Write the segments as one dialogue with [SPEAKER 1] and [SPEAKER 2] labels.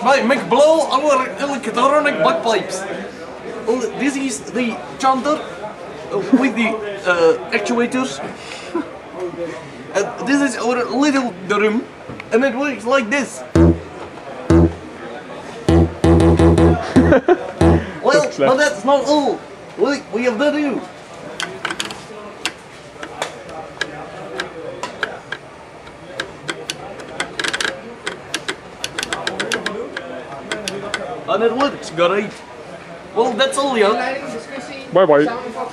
[SPEAKER 1] make blow our electronic bagpipes. This is the chanter with the actuators. This is our little drum, and it works like this. Well, but that's not all. Look, we have the do. And it works great. Well, that's all, yo.
[SPEAKER 2] Bye bye.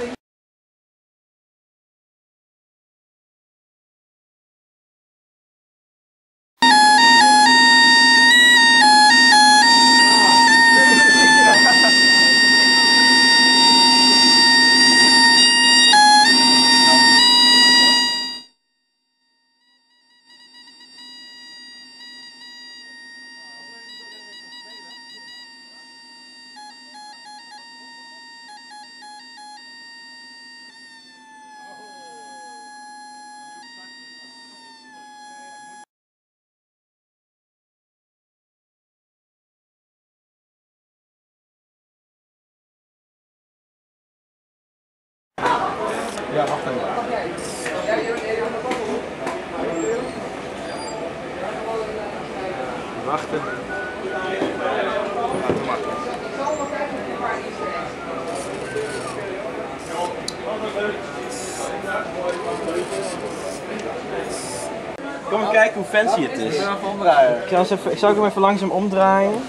[SPEAKER 3] Ja, wacht even. Wachten.
[SPEAKER 4] Kom eens kijken hoe fancy het is. Ik zal hem even langzaam omdraaien.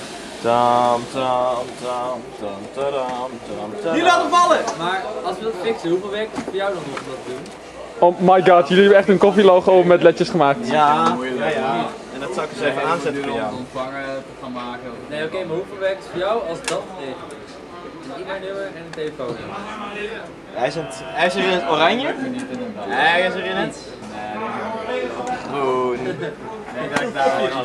[SPEAKER 1] Hier laten vallen!
[SPEAKER 5] Maar als we dat fixen, hoeveel werk is het voor jou dan nog om dat te doen?
[SPEAKER 2] Oh my god, jullie hebben echt een koffielogo met ledjes gemaakt.
[SPEAKER 4] Ja. En dat zou ik eens even aanzetten voor jou.
[SPEAKER 5] Ontvangen, gaan maken. Nee, oké, maar hoeveel werk is voor jou als dat regelt? Een e-mailnummer en een telefoonnummer.
[SPEAKER 4] Hij is er in het oranje? Hij is er in het groen. Nee, dat ik daar.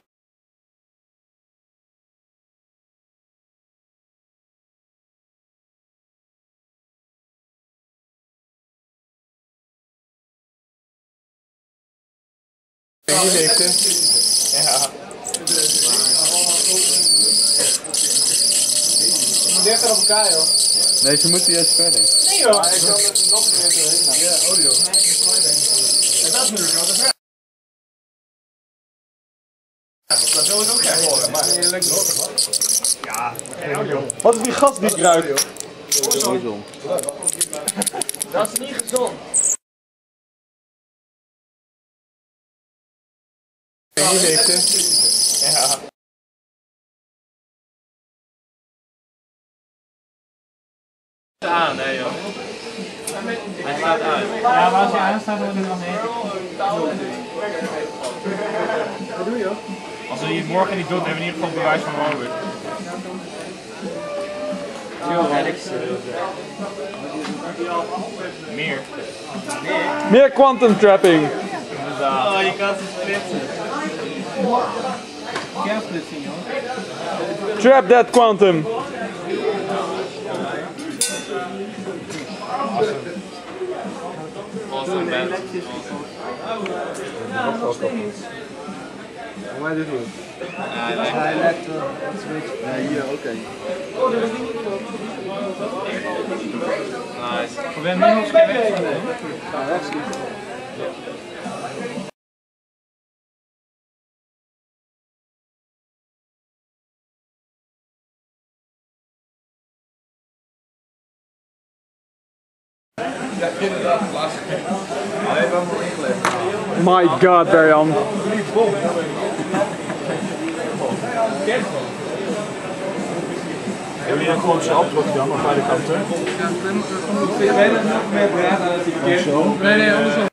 [SPEAKER 3] Ja. Dichter op elkaar, joh.
[SPEAKER 4] Nee, ze moeten juist verder.
[SPEAKER 3] Nee, joh. Ik kan er nog een keer doorheen. Ja, audio. En dat is nu ook de vraag. Dat wil ik ook graag horen, maar je lekker door, toch? Ja, geen audio.
[SPEAKER 2] Wat is die gas die kruipt?
[SPEAKER 1] Dat is niet gezond.
[SPEAKER 3] Ja.
[SPEAKER 4] Aan, nee joh. Hij staat uit.
[SPEAKER 5] Ja, maar als je aanstaat, dan doe je nog niet.
[SPEAKER 3] Wat doe je?
[SPEAKER 5] Als we het morgen niet doen, hebben we in ieder geval bewijs van Robert. Meer.
[SPEAKER 2] Meer quantum trapping.
[SPEAKER 4] Oh, je kan ze splitsen.
[SPEAKER 5] Kernsplitsing, joh.
[SPEAKER 2] Trap that quantum.
[SPEAKER 4] Awesome band.
[SPEAKER 3] Hoe mij dit doen?
[SPEAKER 4] Hij lijkt
[SPEAKER 3] Nee, hier ook een.
[SPEAKER 4] nice.
[SPEAKER 5] We hebben nu nog eens weg.
[SPEAKER 3] Ga wegschieten. Ja, inderdaad, lastig. Hij heeft wel ingelegd.
[SPEAKER 2] My god, Berjan.
[SPEAKER 3] Hebben jullie dan gewoon zo'n afdruk dan op beide kanten?
[SPEAKER 5] Ja, dan komt het veel nog meer braad aan het verkeerd.
[SPEAKER 3] Nee,
[SPEAKER 5] andersom.